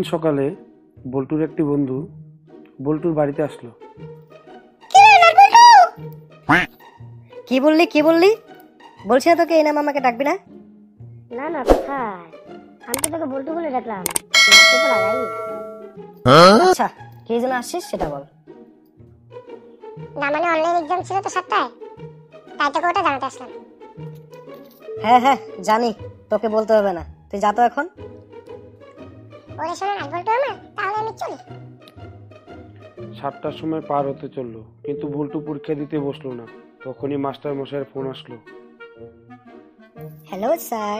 সকালে বল্টুর একটি বন্ধু বল্টুর বাড়িতে আসলো। কি বললি বলছি না তোকে এই নাম আমাকে ডাকবি না। না না কোথায়, আমি তো তোকে বল্টু বলে ডাকলাম, নাচতে তো লাগাই। আচ্ছা কি জন্য আসছিস সেটা বল। না মানে অনলাইন এক্সাম ছিল তো 7টায়, তাই তোকে ওটা জানাতে আসলাম। হ্যাঁ জানি, তোকে বলতে হবে না, তুই যা তো এখন। ওরে শোনো না বল্টু আমার, তাহলে আমি চলি। 7টার সময় পার হতে চললো, কিন্তু বল্টু পরীক্ষা দিতে বসলো না। তখনই মাস্টার মশাইয়ের ফোন আসলো। Hello sir.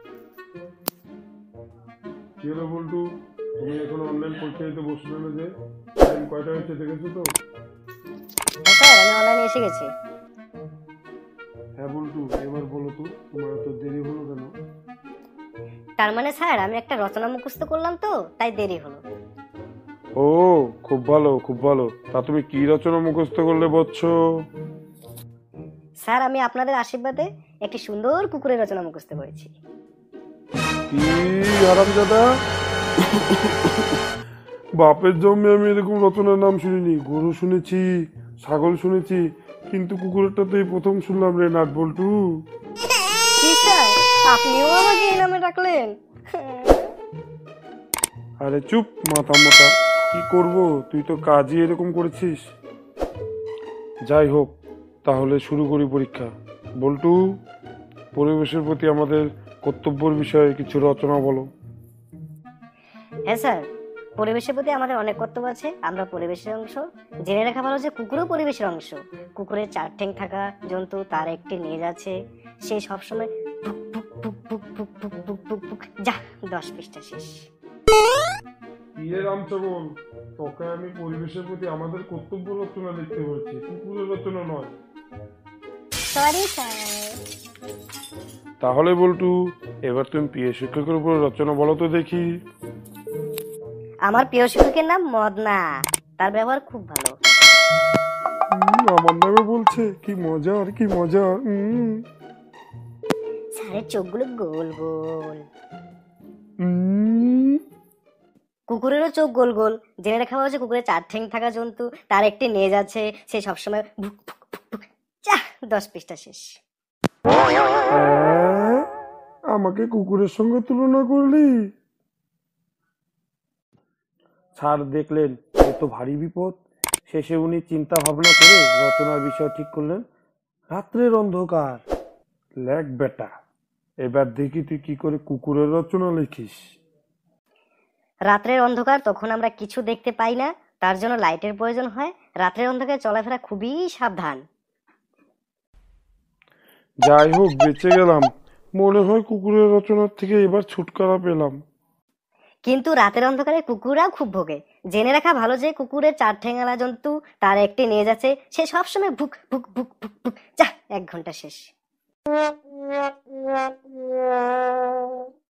কি হলো বল্টু, তুমি এখন অনলাইন পরীক্ষা দিতে বসলে না যে? টাইম কয়টা হয়েছে দেখেছো তো? স্যার আমি অনলাইনে এসে গেছি। হ্যাঁ বল্টু, এবার বলো তো তোমার এত দেরি হলো কেন? তার মানে স্যার আমি একটা রচনা মুখস্থ করলাম তো তাই দেরি হলো। ও খুব ভালো খুব ভালো। তা তুমি কি রচনা মুখস্থ করলে বলছ? স্যার আমি আপনাদের আশীর্বাদে একটি সুন্দর কুকুরের রচনা মুখস্থ করেছি। কি হারামজাদা, বাপের জন্মে আমি এরকম রচনার নাম শুনিনি। গরু শুনেছি, ছাগল শুনেছি, কিন্তু কুকুরেরটা তো এই প্রথম শুনলাম রে নাট বল্টু। কি স্যার আপনিও আমাকে এই নামে ডাকলেন? আরে চুপ মাথা মোটা, কি করব, তুই তো কাজই এরকম করেছিস। যাই হোক, তাহলে শুরু করি পরীক্ষা। বল্টু, পরিবেশের প্রতি আমাদের কর্তব্যের বিষয়ে কিছু রচনা বলো। হ্যাঁ স্যার, পরিবেশের প্রতি আমাদের অনেক কর্তব্য আছে, আমরা পরিবেশের অংশ। জেনে রাখা ভালো যে কুকুরও পরিবেশের অংশ। কুকুরের 4 ঠ্যাং থাকা জন্তু, তার একটি লেজ আছে, সে সবসময় ভুক ভুক ভুক ভুক ভুক ভুক ভুক ভুক ভুক। যা 10 পৃষ্ঠা শেষ। ইয়ে রামচবল, তোকে আমি পরিবেশের প্রতি আমাদের কর্তব্য রচনা লিখতে বলছি, কুকুরের রচনা নয়। Sorry sir. তাহলে বল্টু, এবার তুমি প্রিয় শিক্ষকের উপর রচনা বলো তো দেখি। আমার প্রিয় শিক্ষকের নাম মদনা, তার ব্যবহার খুব ভালো। আমার নামে বলছে, কি মজা আর কি মজা। স্যারের চোখগুলো গোল গোল। কুকুরেরও চোখ গোল গোল। জেনে রাখা ভালো যে কুকুরের 4 ঠ্যাং থাকা জন্তু, তার একটি লেজ আছে, সে সবসময় ভুক ভুক ভুক ভুক। যা 10 পৃষ্ঠা শেষ। আমাকে কুকুরের সঙ্গে তুলনা করলি? স্যার দেখলেন এ তো ভারী বিপদ। শেষে উনি চিন্তা ভাবনা করে রচনার বিষয় ঠিক করলেন, রাত্রের অন্ধকার। লেখ বেটা, এবার দেখি তুই কি করে কুকুরের রচনা লিখিস। রাত্রের অন্ধকার, তখন আমরা কিছু দেখতে পাই না, তার জন্য লাইটের প্রয়োজন হয়। রাত্রের অন্ধকারে চলাফেরা খুবই সাবধান। যাই হোক, বেঁচে গেলাম। মনে হয় কুকুরের রচনার থেকে এবার ছুটকারা পেলাম। কিন্তু রাতের অন্ধকারে কুকুররাও খুব ভোগে। জেনে রাখা ভালো যে কুকুরের 4 ঠ্যাঙালা জন্তু, তার একটি লেজ আছে, সে সবসময় ভুক ভুক ভুক ভুক ভুক। যা 1 ঘন্টা শেষ।